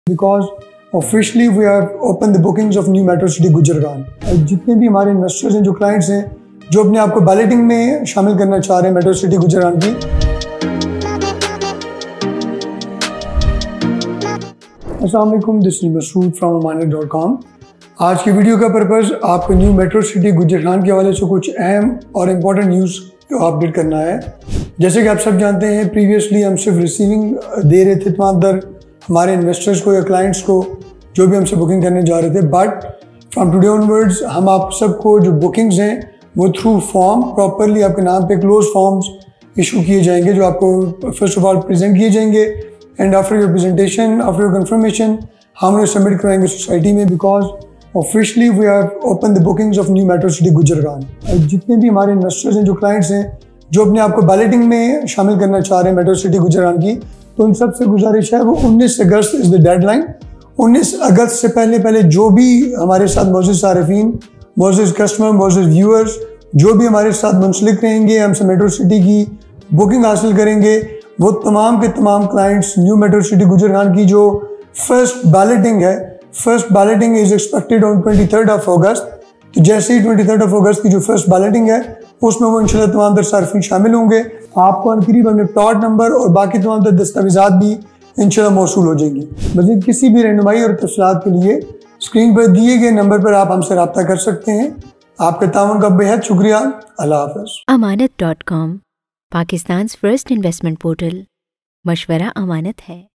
because officially we have opened the bookings of new Metro City गुजरान। जितने भी हमारे investors हैं, जो क्लाइंट्स हैं, जो अपने आप को बैलेटिंग में शामिल करना चाह रहे हैं मेट्रो सिटी गुजरान की, अस्सलाम वालेकुम, this is Masood from amanet.com। आज की वीडियो का पर्पज़ आपको न्यू मेट्रो सिटी गुजरान के हवाले से कुछ अहम और इम्पोर्टेंट न्यूज़ को अपडेट करना है। जैसे कि आप सब जानते हैं, प्रीवियसली हम सिर्फ रिसीविंग दे रहे थे तमाम दर हमारे इन्वेस्टर्स को या क्लाइंट्स को जो भी हमसे बुकिंग करने जा रहे थे, बट फ्रॉम टुडे ऑनवर्ड्स हम आप सबको जो बुकिंग्स हैं वो थ्रू फॉर्म प्रॉपरली आपके नाम पे क्लोज फॉर्म्स इशू किए जाएंगे, जो आपको फर्स्ट ऑफ ऑल प्रेजेंट किए जाएंगे and after your presentation, after your confirmation हम उन्हें सबमिट कराएंगे सोसाइटी में, because officially we have open the bookings of new metro city Gujran. जितने भी हमारे इन्वेस्टर्स हैं, जो क्लाइंट्स हैं, जो अपने आप को बैलेटिंग में शामिल करना चाह रहे हैं मेट्रो सिटी गुजरान की, तो उन सबसे गुजारिश है वो 19 अगस्त इज़ द डेडलाइन। 19 अगस्त से पहले जो भी हमारे साथ मौजूद सारिफीन, मौजूद कस्टमर, मौजूद व्यूअर्स जो भी हमारे साथ मुंसलिक रहेंगे, हमसे मेट्रो सिटी की बुकिंग हासिल करेंगे, वो तमाम के तमाम clients new metro city Gujran की जो फर्स्ट बैलेटिंग है, first balloting is expected on 23 of August. तो जैसे ही 23 ऑफ अगस्त की जो फर्स्ट बैलेटिंग है उसमें वो इंशाल्लाह तमाम दर सार्फिन शामिल होंगे। आपको अनकरीब अपने प्लॉट नंबर और बाकी तमाम दर दस्तावेजात भी इंशाल्लाह मौसूल हो जाएंगी। मज़ीद किसी भी रहनुमाई और तफसीलात के लिए स्क्रीन पर दिए गए नंबर पर आप हमसे रब्ता कर सकते हैं। आपके ताउन का बेहद शुक्रिया। अल्लाह हाफ़िज़। amanet.com, Pakistan first investment portal. मशवरा अमानत है।